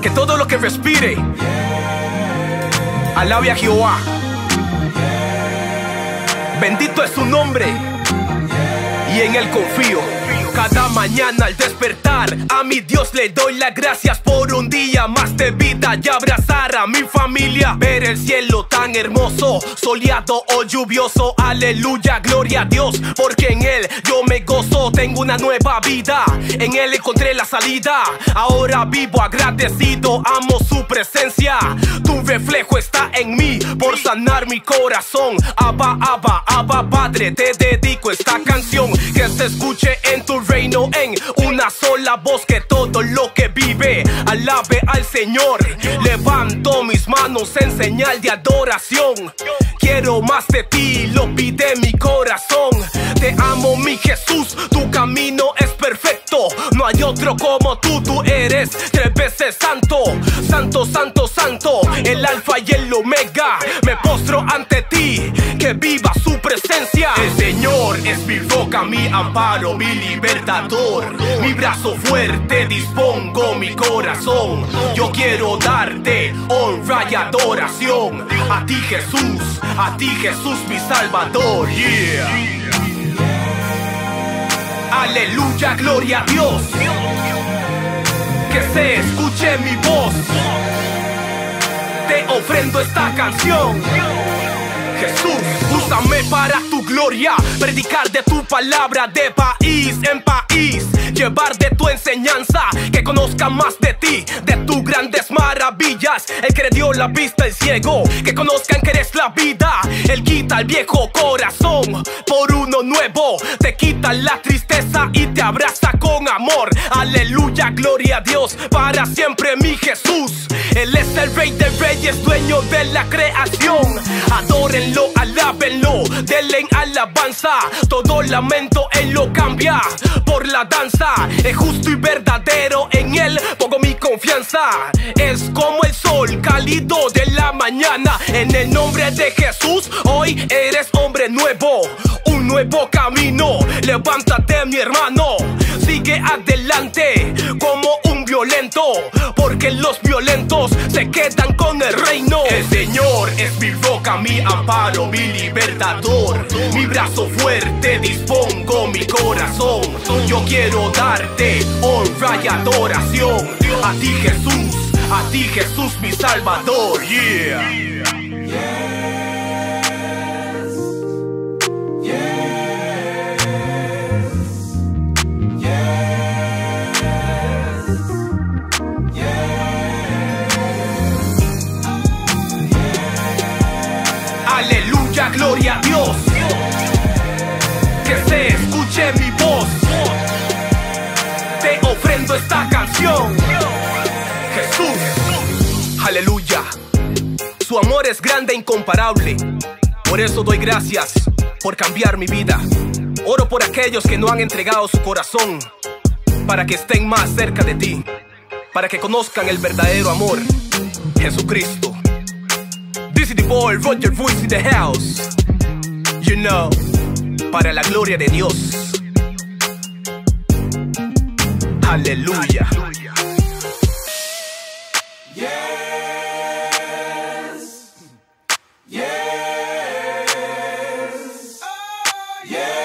que todo lo que respire alabe a Jehová. Bendito es su nombre y en él confío. Cada mañana al despertar a mi Dios le doy las gracias por un día más de vida y abrazar a mi familia. Ver el cielo tan hermoso, soleado o lluvioso. Aleluya, gloria a Dios, porque en él yo me gozo. Tengo una nueva vida, en él encontré la salida. Ahora vivo agradecido, amo su presencia. Tu reflejo está en mí por sanar mi corazón. Abba, Abba, Abba Padre, te dedico esta canción. Que se escuche en tu reino en una sola voz, que todo lo que vive alabe al Señor. Levanto mis manos en señal de adoración. Quiero más de ti, lo pide mi corazón. Te amo, mi Jesús, tu camino es perfecto. No hay otro como tú eres 3 veces santo. Santo, santo, santo, el alfa y el omega. Me postro ante ti, que viva su presencia. El Señor es mi roca, mi amparo, mi libertador. Mi brazo fuerte, dispongo mi corazón. Yo quiero darte honra y adoración. A ti Jesús, mi Salvador. Yeah. Aleluya, gloria a Dios. Que se escuche mi voz. Te ofrendo esta canción. Jesús, úsame para tu gloria, predicar de tu palabra de país en país, llevar de tu enseñanza, que conozcan más de ti, de tus grandes maravillas. El que le dio la vista al ciego, que conozcan que eres la vida. Él quita el viejo corazón por uno nuevo, te quita la tristeza y te abraza con amor. Aleluya, gloria a Dios, para siempre mi Jesús. Él es el Rey de Reyes, dueño de la creación. Adórenlo, alábenlo, denle en alabanza. Todo lamento Él lo cambia por la danza. Es justo y verdadero, en Él pongo mi confianza. Es como el sol cálido de la mañana. En el nombre de Jesús, hoy eres hombre nuevo. Un nuevo camino, levántate mi hermano. Sigue adelante como un violento, porque los violentos se quedan con el reino. El Señor es mi roca, mi amparo, mi libertador. Mi brazo fuerte, dispongo mi corazón. Yo quiero darte honra y adoración. A ti Jesús, mi Salvador. Yeah. Aleluya, gloria a Dios. Que se escuche mi voz. Te ofrendo esta canción. Jesús, aleluya. Su amor es grande e incomparable. Por eso doy gracias por cambiar mi vida. Oro por aquellos que no han entregado su corazón, para que estén más cerca de ti, para que conozcan el verdadero amor, Jesucristo. This is the boy Roger Voice in the house. You know, para la gloria de Dios. Aleluya. Yes. Yes. Oh, yes.